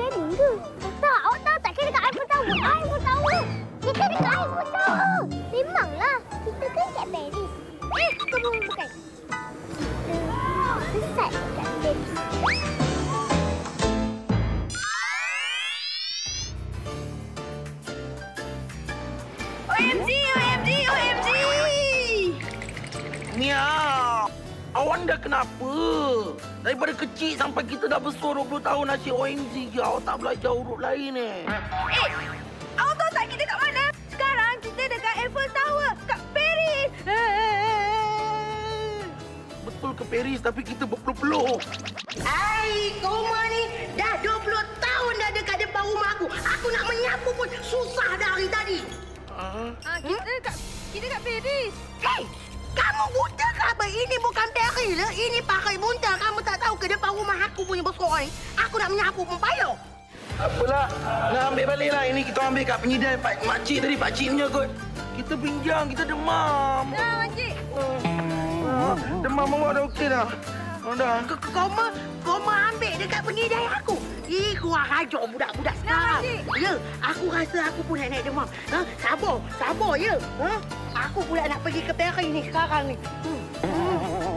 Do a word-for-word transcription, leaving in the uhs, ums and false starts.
scanning ke? Tak, awak tahu tak kita dekat Eiffel Tower? Eiffel Tower! Kita dekat Eiffel Tower! Memanglah, kita kan kat Paris. Eh, bukan, bukan. Kita sesat kat Paris. O M G, O M G, O M G! Miau! Awak dah kenapa? Daripada kecil sampai kita dah besar dua puluh tahun asyik O M G je. Awak tak belajar huruf lain eh. Eh, awak tahu tak kita kat mana? Sekarang kita dekat Eiffel Tower, kat Paris. Betul ke Paris tapi kita berpeluh-peluh. Hai, Koma ni dah dua puluh tahun dah dekat depan rumah aku. Aku nak menyapu pun susah dah hari tadi. Ah, Ah, kita hmm? kat kita kat Paris. Hei, kamu buta ke apa? Ini bukan Paris lah. Ini pakai bunta. Kamu tak tahu ke depan rumah aku punya besar ni? Aku nak menyapu pun payah. apalah. Nak ambil balik lah. Ini kita ambil kat penyedai Pak Makcik tadi. Pakcik punya kot. Kita pinjam. Kita demam. Dah, Makcik. Ah, demam awak dah okey dah. Oh, dah. Koma, Koma ambil dekat pengidai aku. Ih, kurang ajar budak-budak sekarang. Ya, aku rasa aku pun nak naik demam. Ha? Sabar, sabar ya. Ha? Aku pula nak pergi ke Paris ni sekarang ni. Hmm. Hmm.